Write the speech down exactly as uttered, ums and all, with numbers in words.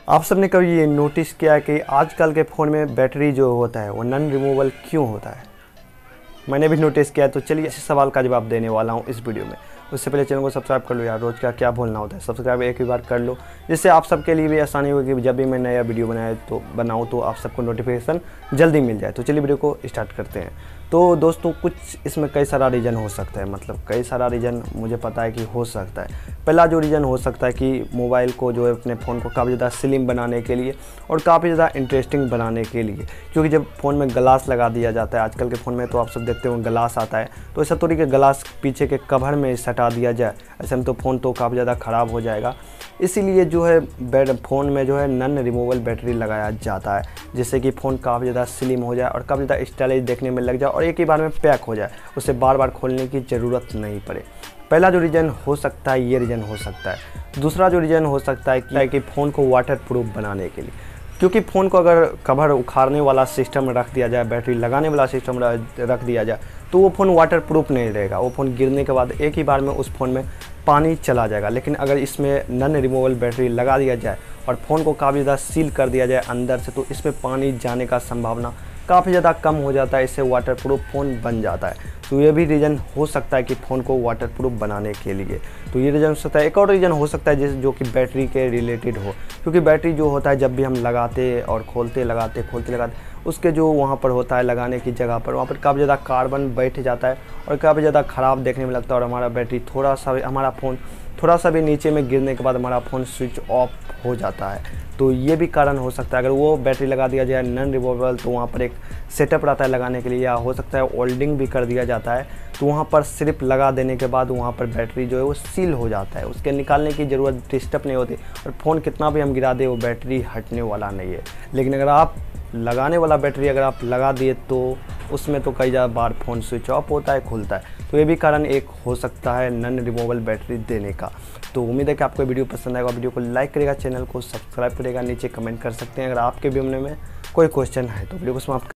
आप सबने कभी ये नोटिस किया है कि आजकल के फ़ोन में बैटरी जो होता है वो नॉन रिमूवेबल क्यों होता है? मैंने भी नोटिस किया है, तो चलिए इस सवाल का जवाब देने वाला हूँ इस वीडियो में। उससे पहले चैनल को सब्सक्राइब कर लो यार, रोज़ का क्या भूलना होता है, सब्सक्राइब एक ही बार कर लो, जिससे आप सबके लिए भी आसानी होगी कि जब भी मैं नया वीडियो बनाए तो बनाऊँ तो आप सबको नोटिफिकेशन जल्दी मिल जाए। तो चलिए वीडियो को स्टार्ट करते हैं। तो दोस्तों कुछ इसमें कई सारा रीज़न हो सकता है, मतलब कई सारा रीज़न मुझे पता है कि हो सकता है। पहला जो रीज़न हो सकता है कि मोबाइल को जो है अपने फ़ोन को काफ़ी ज़्यादा स्लिम बनाने के लिए और काफ़ी ज़्यादा इंटरेस्टिंग बनाने के लिए, क्योंकि जब फ़ोन में ग्लास लगा दिया जाता है आजकल के फ़ोन में, तो आप सब देखते हो ग्लास आता है, तो ऐसा थोड़ी कि ग्लास पीछे के कवर में सटा दिया जाए, ऐसे में तो फ़ोन तो काफ़ी ज़्यादा ख़राब हो जाएगा। इसीलिए जो है बैट फ़ोन में जो है नॉन रिमूवेबल बैटरी लगाया जाता है, जिससे कि फ़ोन काफ़ी ज़्यादा स्लिम हो जाए और काफ़ी ज़्यादा स्टाइलिश देखने में लग जाए और एक ही बार में पैक हो जाए, उसे बार बार खोलने की ज़रूरत नहीं पड़े। पहला जो रीज़न हो सकता है ये रीज़न हो सकता है। दूसरा जो रीज़न हो सकता है कि, कि फ़ोन को वाटर प्रूफ बनाने के लिए, क्योंकि फ़ोन को अगर कवर उखाड़ने वाला सिस्टम रख दिया जाए, बैटरी लगाने वाला सिस्टम रख दिया जाए, तो वो फ़ोन वाटर प्रूफ नहीं रहेगा। वो फ़ोन गिरने के बाद एक ही बार में उस फ़ोन में पानी चला जाएगा। लेकिन अगर इसमें नॉन रिमूवेबल बैटरी लगा दिया जाए और फ़ोन को काफ़ी ज़्यादा सील कर दिया जाए अंदर से, तो इसमें पानी जाने का संभावना काफ़ी ज़्यादा कम हो जाता है। इससे वाटर प्रूफ फ़ोन बन जाता है। तो ये भी रीज़न हो सकता है कि फ़ोन को वाटर प्रूफ बनाने के लिए। तो ये रीज़न हो सकता है। एक और रीज़न हो सकता है जिस जो कि बैटरी के रिलेटेड हो, क्योंकि बैटरी जो होता है जब भी हम लगाते और खोलते लगाते खोलते लगाते उसके जो वहाँ पर होता है लगाने की जगह पर, वहाँ पर काफ़ी ज़्यादा कार्बन बैठ जाता है और काफ़ी ज़्यादा ख़राब देखने में लगता है। और हमारा बैटरी थोड़ा सा हमारा फ़ोन थोड़ा सा भी नीचे में गिरने के बाद हमारा फ़ोन स्विच ऑफ हो जाता है। तो ये भी कारण हो सकता है। अगर वो बैटरी लगा दिया जाए नॉन रिमूवेबल, तो वहाँ पर एक सेटअप रहता है लगाने के लिए, या हो सकता है ओल्डिंग भी कर दिया जाता है, तो वहाँ पर सिर्फ लगा देने के बाद वहाँ पर बैटरी जो है वो सील हो जाता है, उसके निकालने की ज़रूरत डिस्टर्ब नहीं होती और फ़ोन कितना भी हम गिरा दें वो बैटरी हटने वाला नहीं है। लेकिन अगर आप लगाने वाला बैटरी अगर आप लगा दिए तो उसमें तो कई ज़्यादा बार फ़ोन स्विच ऑफ होता है, खुलता है। तो ये भी कारण एक हो सकता है नॉन रिमूवेबल बैटरी देने का। तो उम्मीद है कि आपको वीडियो पसंद आएगा। वीडियो को लाइक करेगा, चैनल को सब्सक्राइब करेगा, नीचे कमेंट कर सकते हैं। अगर आपके भी में कोई क्वेश्चन है तो वीडियो को समाप्त